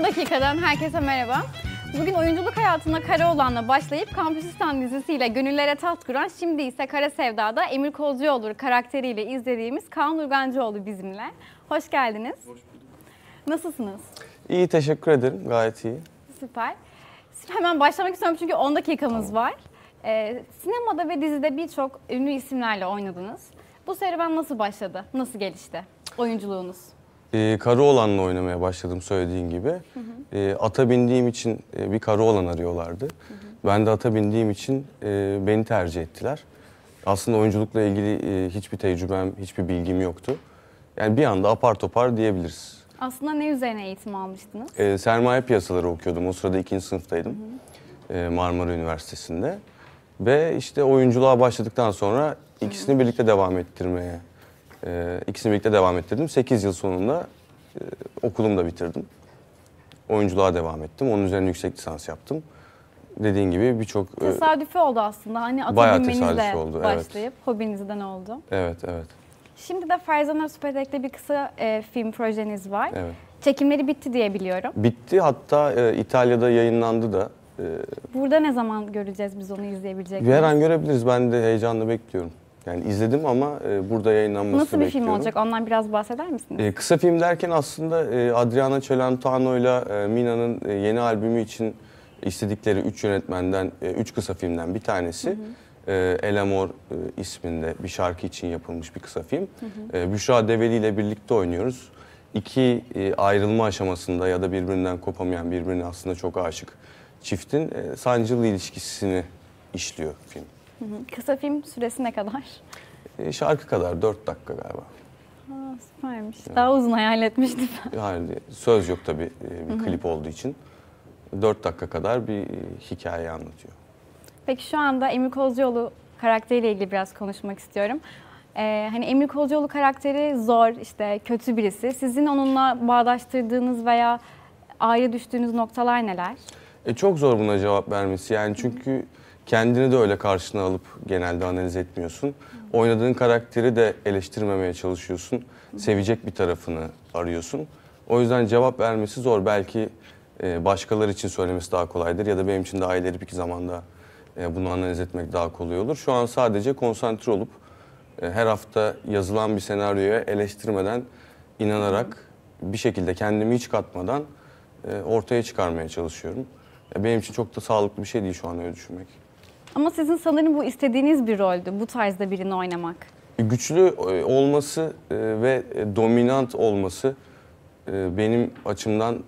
dakikadan herkese merhaba. Bugün oyunculuk hayatına Karaoğlan'la başlayıp Kampüsistan dizisiyle gönüllere taht kuran, şimdi ise Kara Sevda'da Emir Kozcuoğlu karakteriyle izlediğimiz Kaan Urgancıoğlu bizimle. Hoş geldiniz. Hoş bulduk. Nasılsınız? İyi, teşekkür ederim. Gayet iyi. Süper. Hemen başlamak istiyorum çünkü 10 dakikamız var. Sinemada ve dizide birçok ünlü isimlerle oynadınız. Bu serüven nasıl başladı? Nasıl gelişti oyunculuğunuz? Karaoğlan'la oynamaya başladım söylediğin gibi. Ata bindiğim için bir Karaoğlan arıyorlardı. Ben de ata bindiğim için beni tercih ettiler. Aslında oyunculukla ilgili hiçbir tecrübem, hiçbir bilgim yoktu. Yani bir anda apar topar diyebiliriz. Aslında ne üzerine eğitim almıştınız? Sermaye piyasaları okuyordum. O sırada 2. sınıftaydım. Marmara Üniversitesi'nde. Ve işte oyunculuğa başladıktan sonra ikisini birlikte devam ettirmeye İkisini birlikte devam ettirdim. 8 yıl sonunda okulumu da bitirdim. Oyunculuğa devam ettim. Onun üzerine yüksek lisans yaptım. Dediğin gibi birçok... Tesadüfi oldu aslında. Hani ata binmenizle başlayıp evet. Hobinizden oldu. Evet, evet. Şimdi de Ferzan Özpetek'te bir kısa film projeniz var. Evet. Çekimleri bitti diye biliyorum. Bitti. Hatta İtalya'da yayınlandı da. Burada ne zaman göreceğiz, biz onu izleyebilecek miyiz? Her an görebiliriz. Ben de heyecanla bekliyorum. Yani izledim ama burada yayınlanmasını bekliyorum. Nasıl bir film olacak? Ondan biraz bahseder misiniz? Kısa film derken aslında Adriana Celentano ile Mina'nın yeni albümü için istedikleri 3 yönetmenden, 3 kısa filmden bir tanesi. El Amor isminde bir şarkı için yapılmış bir kısa film. Büşra Develi ile birlikte oynuyoruz. İki ayrılma aşamasında ya da birbirinden kopamayan, birbirine aslında çok aşık çiftin sancılı ilişkisini işliyor film. Kısa film süresi ne kadar? Şarkı kadar, 4 dakika galiba. Süpermiş. Yani. Daha uzun hayal etmiştim. Yani söz yok tabii bir klip olduğu için. 4 dakika kadar bir hikaye anlatıyor. Peki şu anda Emir Kozcuoğlu karakteriyle ilgili biraz konuşmak istiyorum. Hani Emir Kozcuoğlu karakteri zor, işte kötü birisi. Sizin onunla bağdaştırdığınız veya ayrı düştüğünüz noktalar neler? Çok zor buna cevap vermesi. Yani çünkü kendini de öyle karşına alıp genelde analiz etmiyorsun. Oynadığın karakteri de eleştirmemeye çalışıyorsun. Sevecek bir tarafını arıyorsun. O yüzden cevap vermesi zor. Belki başkaları için söylemesi daha kolaydır ya da benim için daha ileri bir zamanda bunu analiz etmek daha kolay olur. Şu an sadece konsantre olup her hafta yazılan bir senaryoya eleştirmeden, inanarak bir şekilde kendimi hiç katmadan ortaya çıkarmaya çalışıyorum. Benim için çok da sağlıklı bir şey değil şu an öyle düşünmek. Ama sizin sanırım bu istediğiniz bir roldü, bu tarzda birini oynamak. Güçlü olması ve dominant olması benim açımdan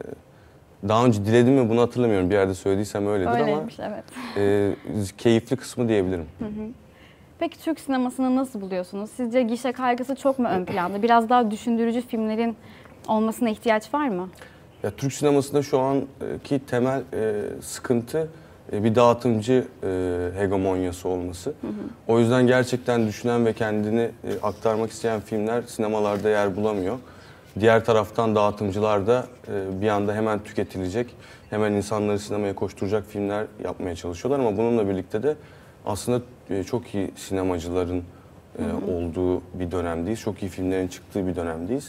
daha önce diledim mi bunu hatırlamıyorum. Bir yerde söylediysem öyledir. Öyleymiş, ama evet. Keyifli kısmı diyebilirim. Peki Türk sinemasını nasıl buluyorsunuz? Sizce gişe kaygısı çok mu ön planda? Biraz daha düşündürücü filmlerin olmasına ihtiyaç var mı? Ya, Türk sinemasında şu anki temel sıkıntı bir dağıtımcı hegemonyası olması. O yüzden gerçekten düşünen ve kendini aktarmak isteyen filmler sinemalarda yer bulamıyor. Diğer taraftan dağıtımcılar da bir anda hemen tüketilecek, hemen insanları sinemaya koşturacak filmler yapmaya çalışıyorlar. Ama bununla birlikte de aslında çok iyi sinemacıların olduğu bir dönemdeyiz. Çok iyi filmlerin çıktığı bir dönemdeyiz.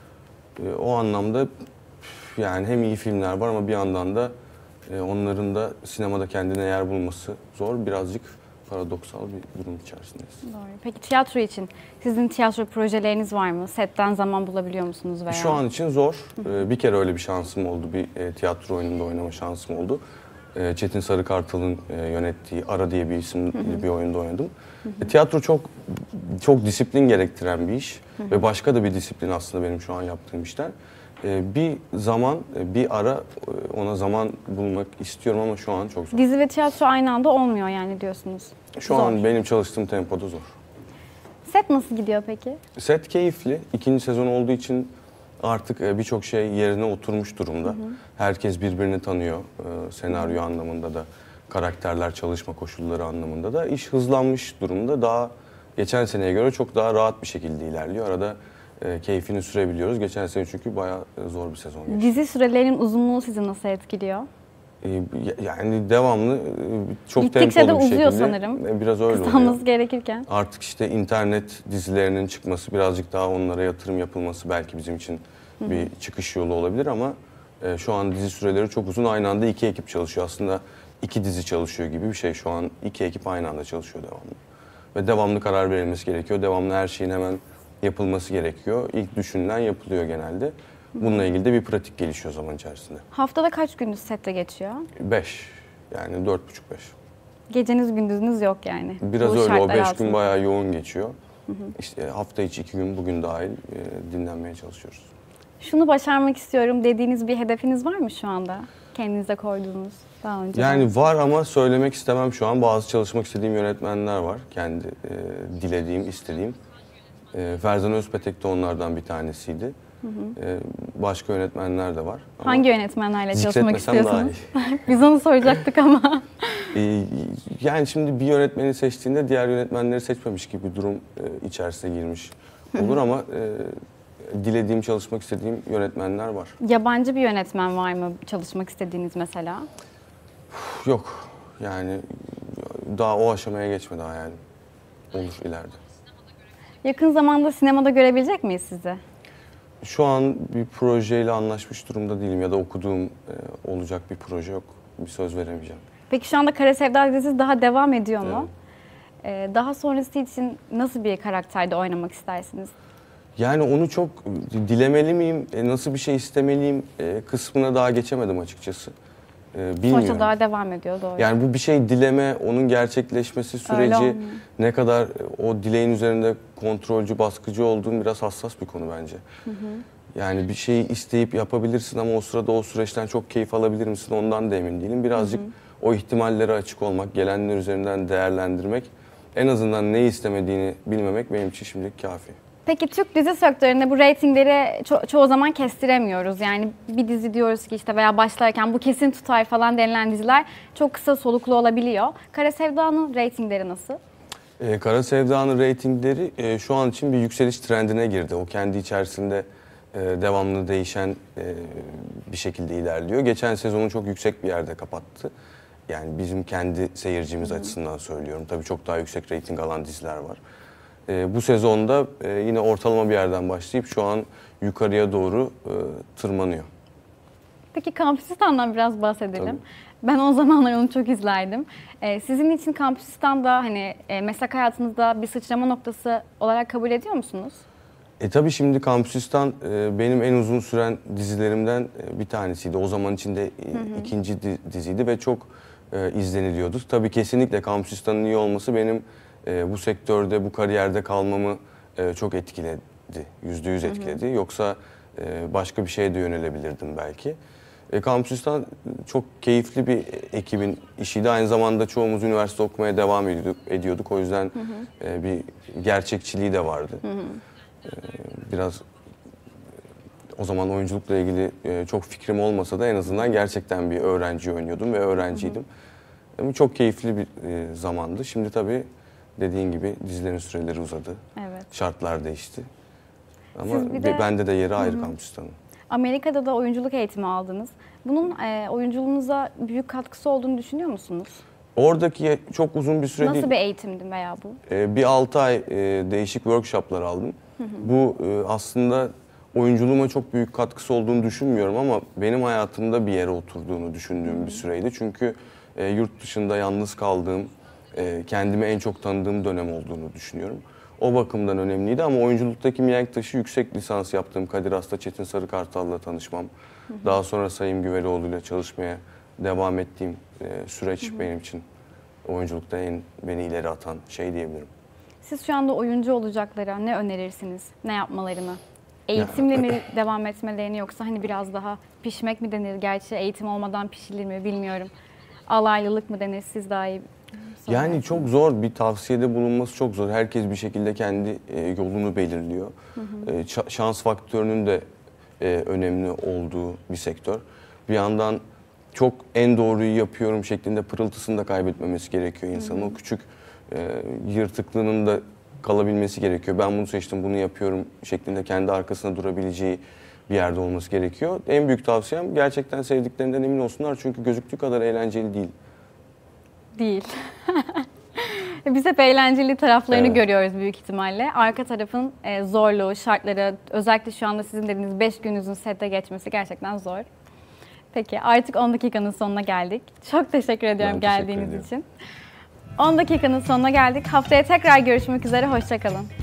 O anlamda yani hem iyi filmler var ama bir yandan da onların da sinemada kendine yer bulması zor. Birazcık paradoksal bir durum içerisindeyiz. Doğru. Peki tiyatro için sizin tiyatro projeleriniz var mı? Setten zaman bulabiliyor musunuz veya? Şu an için zor. Bir kere öyle bir şansım oldu. Bir tiyatro oyununda oynama şansım oldu. Çetin Sarıkartal'ın yönettiği Ara diye bir isimli bir oyunda oynadım. Tiyatro çok disiplin gerektiren bir iş ve başka da bir disiplin aslında benim şu an yaptığım işler. Bir zaman, bir ara ona zaman bulmak istiyorum ama şu an çok zor. Dizi ve tiyatro aynı anda olmuyor yani diyorsunuz. Şu an benim çalıştığım tempoda zor. Set nasıl gidiyor peki? Set keyifli. 2. sezon olduğu için artık birçok şey yerine oturmuş durumda. Herkes birbirini tanıyor senaryo anlamında da, karakterler, çalışma koşulları anlamında da. İş hızlanmış durumda. Daha geçen seneye göre çok daha rahat bir şekilde ilerliyor. Arada keyfini sürebiliyoruz. Geçen sene çünkü bayağı zor bir sezon geçti. Dizi sürelerinin uzunluğu sizi nasıl etkiliyor? Yani devamlı çok gittikçe tempolu de bir uzuyor şekilde. Sanırım. Biraz öyle oluyor. Gerekirken. Artık işte internet dizilerinin çıkması, birazcık daha onlara yatırım yapılması belki bizim için bir çıkış yolu olabilir ama Şu an dizi süreleri çok uzun. Aynı anda 2 ekip çalışıyor. Aslında 2 dizi çalışıyor gibi bir şey. Şu an 2 ekip aynı anda çalışıyor devamlı. Ve devamlı karar verilmesi gerekiyor. Devamlı her şeyin hemen yapılması gerekiyor. İlk düşünülen yapılıyor genelde. Bununla ilgili de bir pratik gelişiyor zaman içerisinde. Haftada kaç gününüz sette geçiyor? 5, yani 4,5-5. Geceniz gündüzünüz yok yani. Biraz bu öyle, o şartlar 5 altında. gün bayağı yoğun geçiyor. İşte hafta içi 2 gün bugün dahil dinlenmeye çalışıyoruz. Şunu başarmak istiyorum dediğiniz bir hedefiniz var mı şu anda? Kendinize koyduğunuz daha önce. Yani var ama söylemek istemem şu an. Bazı çalışmak istediğim yönetmenler var. Kendi dilediğim, istediğim. Ferzan Özpetek de onlardan bir tanesiydi. Başka yönetmenler de var. Ama hangi yönetmenlerle çalışmak zikretmesem daha istiyorsunuz? Biz onu soracaktık ama. Yani şimdi bir yönetmeni seçtiğinde diğer yönetmenleri seçmemiş gibi bir durum içerisine girmiş olur ama dilediğim, çalışmak istediğim yönetmenler var. Yabancı bir yönetmen var mı çalışmak istediğiniz mesela? Yok. Yani daha o aşamaya geçmedi hayalim. Olur ileride. Yakın zamanda sinemada görebilecek miyiz sizi? Şu an bir projeyle anlaşmış durumda değilim ya da okuduğum olacak bir proje yok. Bir söz veremeyeceğim. Peki şu anda Kara Sevda dizisi daha devam ediyor mu? Daha sonrası için nasıl bir karakterde oynamak istersiniz? Yani onu çok dilemeli miyim, nasıl bir şey istemeliyim kısmına daha geçemedim açıkçası. Bilmiyorum. Sonuçta daha devam ediyor, doğru. Yani bu bir şey dileme, onun gerçekleşmesi süreci ne kadar o dileğin üzerinde kontrolcü, baskıcı olduğum biraz hassas bir konu bence. Yani bir şeyi isteyip yapabilirsin ama o sırada o süreçten çok keyif alabilir misin ondan da emin değilim. Birazcık o ihtimallere açık olmak, gelenler üzerinden değerlendirmek, en azından ne istemediğini bilmemek benim için şimdilik kafi. Peki Türk dizi sektöründe bu reytingleri çoğu zaman kestiremiyoruz. Yani bir dizi diyoruz ki işte veya başlarken bu kesin tutar falan denilen diziler çok kısa soluklu olabiliyor. Kara Sevda'nın reytingleri nasıl? Kara Sevda'nın reytingleri şu an için bir yükseliş trendine girdi. O kendi içerisinde devamlı değişen bir şekilde ilerliyor. Geçen sezonu çok yüksek bir yerde kapattı. Yani bizim kendi seyircimiz açısından söylüyorum. Tabii çok daha yüksek reyting alan diziler var. Bu sezonda yine ortalama bir yerden başlayıp şu an yukarıya doğru tırmanıyor. Peki Kampüsistan'dan biraz bahsedelim. Tabii. Ben o zamanlar onu çok izlerdim. Sizin için Kampüsistan da hani meslek hayatınızda bir sıçrama noktası olarak kabul ediyor musunuz? Tabii şimdi Kampüsistan benim en uzun süren dizilerimden bir tanesiydi. O zaman içinde ikinci diziydi ve çok izleniliyordu. Tabii kesinlikle Kampüsistan'ın iyi olması benim bu sektörde, bu kariyerde kalmamı çok etkiledi. %100 etkiledi. Yoksa başka bir şeye de yönelebilirdim belki. Kampüsistan çok keyifli bir ekibin işiydi. Aynı zamanda çoğumuz üniversite okumaya devam ediyorduk. O yüzden bir gerçekçiliği de vardı. Biraz o zaman oyunculukla ilgili çok fikrim olmasa da en azından gerçekten bir öğrenci oynuyordum ve öğrenciydim. Çok keyifli bir zamandı. Şimdi tabii dediğin gibi dizilerin süreleri uzadı. Evet. Şartlar değişti. Ama Siz de, bende de yeri ayrı Kampüsistan'ın. Amerika'da da oyunculuk eğitimi aldınız. Bunun oyunculuğunuza büyük katkısı olduğunu düşünüyor musunuz? Oradaki çok uzun bir süre Nasıl değil. bir eğitimdi veya bu? Bir 6 ay değişik workshoplar aldım. Bu aslında oyunculuğuma çok büyük katkısı olduğunu düşünmüyorum ama benim hayatımda bir yere oturduğunu düşündüğüm bir süreydi. Çünkü yurt dışında yalnız kaldığım, kendimi en çok tanıdığım dönem olduğunu düşünüyorum. O bakımdan önemliydi ama oyunculuktaki mihenk taşı yüksek lisans yaptığım Kadir Has'ta Çetin Sarıkartal'la tanışmam. Daha sonra Sayım Güveloğlu ile çalışmaya devam ettiğim süreç benim için oyunculukta en beni ileri atan şey diyebilirim. Siz şu anda oyuncu olacaklara ne önerirsiniz? Ne yapmalarını? Eğitimle mi devam etmelerini yoksa hani biraz daha pişmek mi denir? Gerçi eğitim olmadan pişilir mi bilmiyorum. Alaylılık mı denir? Siz daha iyi Yani çok zor, bir tavsiyede bulunması çok zor. Herkes bir şekilde kendi yolunu belirliyor. Şans faktörünün de önemli olduğu bir sektör. Bir yandan çok en doğruyu yapıyorum şeklinde pırıltısını da kaybetmemesi gerekiyor insanın. O küçük yırtıklığının da kalabilmesi gerekiyor. Ben bunu seçtim, bunu yapıyorum şeklinde kendi arkasına durabileceği bir yerde olması gerekiyor. En büyük tavsiyem gerçekten sevdiklerinden emin olsunlar çünkü gözüktüğü kadar eğlenceli değil. Değil. Biz hep eğlenceli taraflarını Evet. görüyoruz büyük ihtimalle. Arka tarafın zorluğu, şartları, özellikle şu anda sizin dediğiniz 5 gününüzün sette geçmesi gerçekten zor. Peki artık 10 dakikanın sonuna geldik. Çok teşekkür ediyorum Ben teşekkür geldiğiniz ediyorum. için. 10 dakikanın sonuna geldik. Haftaya tekrar görüşmek üzere. Hoşça kalın.